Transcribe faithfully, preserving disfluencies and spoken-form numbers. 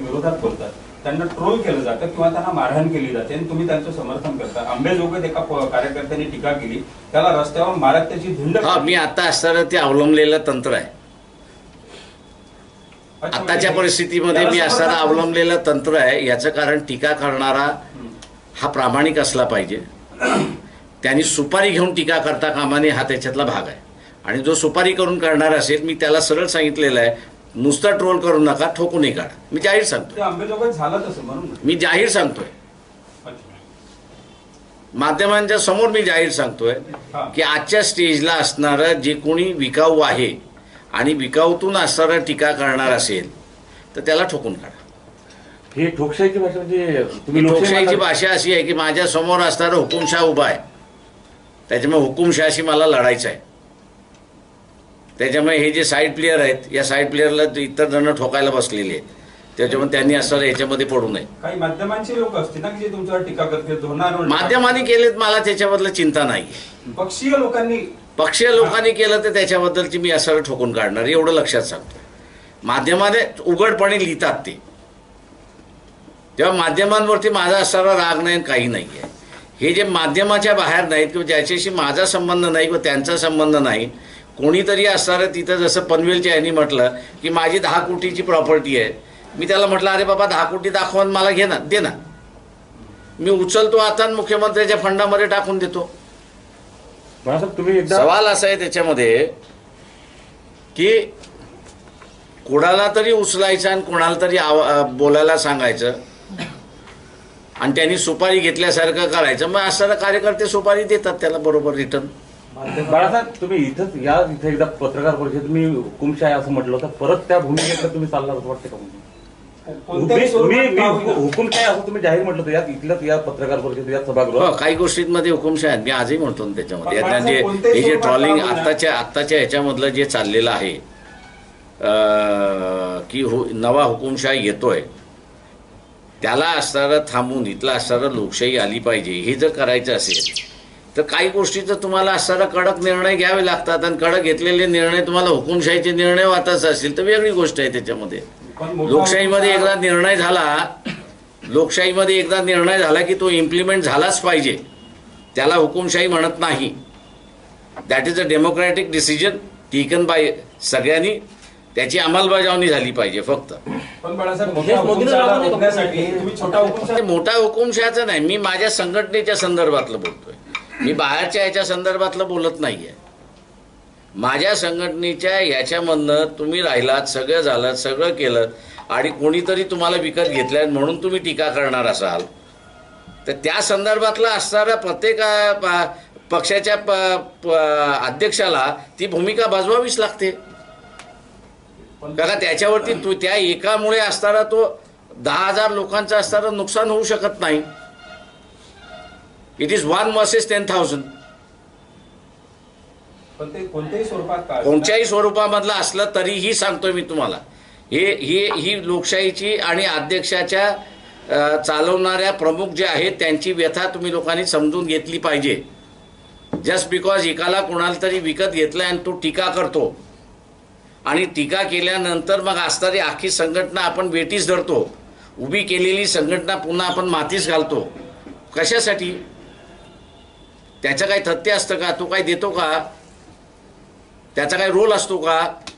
विरोधात बोलतात त्यांना ट्रोल केलं जातं किंवा त्यांना मारहाण केली जाते आणि तुम्ही त्यांचं समर्थन करता। अंबेजोगाईत एका कार्यकर्त्यांनी टीका केली, त्याला रस्त्यावर मारत त्याची धिंड। हा, मी आता असताना ते अवलंबलेलं तंत्र आहे। आताच्या परिस्थितीमध्ये मी असताना अवलंबलेलं तंत्र आहे। याचं कारण टीका करणारा हा प्रामाणिक असला पाहिजे। त्यांनी सुपारी घेऊन टीका करता कामा नये, हा त्याच्यातला भाग आहे। आणि जो सुपारी करून करणार असेल, मी त्याला सरळ सांगितलेलं आहे, नुसता ट्रोल करू नका, ठोकूनही काढा। मी जाहीर सांगतो, अंबेजोगाईत झालं तसं म्हणून मी जाहीर सांगतोय, माध्यमांच्या समोर मी जाहीर सांगतोय की आजच्या स्टेजला असणारं जे कोणी विकाऊ आहे आणि विकाऊतून असणारा टीका करणार असेल तर त्याला ठोकून काढा। ही ठोकशाहीची भाषा म्हणजे तुम्ही ठोकशाहीची भाषा अशी आहे की माझ्या समोर असणारा हुकुमशाह उभा आहे, त्याच्यामुळे हुकुमशाही मला लढायचं आहे। त्याच्यामुळे हे जे साईड प्लेयर आहेत, या साईड प्लेयरला इतर जण ठोकायला बसलेले आहेत, त्याच्यामुळे त्यांनी असं याच्यामध्ये पडू नये। काही माध्यमांची लोक असतील ना की जे तुमच्यावर टीका करतील, माध्यमांनी केलेत, मला त्याच्याबद्दल चिंता नाही। पक्षीय लोकांनी पक्षीय लोकांनी केलं तर त्याच्याबद्दलची मी असं ठोकून काढणार, एवढं लक्षात सांगतो। माध्यमाने उघडपणे लिहितात ते, तेव्हा माध्यमांवरती माझा असणारा राग नाही, काही नाही आहे। हे जे माध्यमाच्या बाहेर नाहीत किंवा ज्याच्याशी माझा संबंध नाही किंवा त्यांचा संबंध नाही, कोणीतरी असणारं तिथं, जसं पनवेलच्या यांनी म्हटलं की माझी दहा कोटीची प्रॉपर्टी आहे, मी त्याला म्हटलं अरे बाबा दहा कोटी दाखवा, मला घे ना, दे ना, मी उचलतो आता मुख्यमंत्र्याच्या फंडामध्ये टाकून देतो। तुम्ही सवाल असा आहे त्याच्यामध्ये की कोणाला तरी उचलायचं आणि कोणाला तरी बोलायला सांगायचं आणि त्यांनी सुपारी घेतल्यासारखं करायचं, मग असणारे कार्यकर्ते सुपारी देतात त्याला बरोबर रिटर्न। बाळासाहेब, तुम्ही इथंच या इथे एकदा पत्रकार परिषदेत तुम्ही हुकुमशाही असं म्हटलं होतं, परत त्या भूमिकेकडे तुम्ही चालणार असं वाटतं का? हुकुमशाही असं तुम्ही जाहीर म्हटलं होतं या इथल्या या पत्रकार परिषदेत, या सभागृहात काही गोष्टींमध्ये हुकुमशाही मी आजही म्हणतो ना त्याच्यामध्ये। हे जे ट्रॉलिंग आत्ताच्या आत्ताच्या ह्याच्यामधलं जे चाललेलं आहे की हु नवा हुकुमशाही येतोय, त्याला असणारं थांबून इथला असणारं लोकशाही आली पाहिजे, हे जर करायचं असेल तर काही गोष्टीचं तुम्हाला असणारा कडक निर्णय घ्यावे लागतात आणि कडक घेतलेले निर्णय तुम्हाला हुकुमशाहीचे निर्णय वाचायचे असतील तर वेगळी गोष्ट आहे त्याच्यामध्ये। लोकशाहीमध्ये एकदा निर्णय झाला लोकशाहीमध्ये एकदा निर्णय झाला की तो इम्प्लिमेंट झालाच पाहिजे, त्याला हुकुमशाही म्हणत नाही। That is a democratic decision taken by सगळ्यांनी, त्याची अंमलबजावणी झाली पाहिजे फक्त। मोठा हुकुमशाहीचा नाही, मी माझ्या संघटनेच्या संदर्भातलं बोलतोय, मी बाहेरच्या ह्याच्या संदर्भातलं बोलत नाहीये। माझ्या संघटनेच्या याच्यामधनं तुम्ही राहिलात, सगळं झालं, सगळं केलं आणि कोणीतरी तुम्हाला विकत घेतलं म्हणून तुम्ही टीका करणार असाल तर त्या संदर्भातला असणारा प्रत्येक पक्षाच्या अध्यक्षाला ती भूमिका बजवावीच लागते, कारण त्याच्यावरती तो त्या एकामुळे असणारा तो दहा हजार लोकांचं असणारं नुकसान होऊ शकत नाही। It is one versus ten thousand. कोणत्याही स्वरूपामधलं असलं तरीही सांगतोय मी तुम्हाला, हे ही ही लोकशाहीची आणि अध्यक्षाच्या चालवणाऱ्या प्रमुख जे आहेत त्यांची व्यथा तुम्ही लोकांनी समजून घेतली पाहिजे। जस्ट बिकॉज एकाला कोणाला तरी विकत घेतलं आणि तो टीका करतो आणि टीका केल्यानंतर मग असणारी आखी संघटना आपण वेटीस धरतो, उभी केलेली संघटना पुन्हा आपण मातीस घालतो, कशासाठी? त्याचं काही तथ्य असतं का? तो काय देतो का? त्याचा काही रोल असतो का?